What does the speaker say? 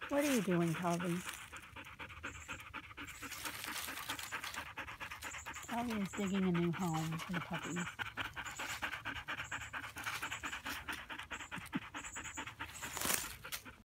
What are you doing, Talvi? Talvi is digging a new home for the puppies.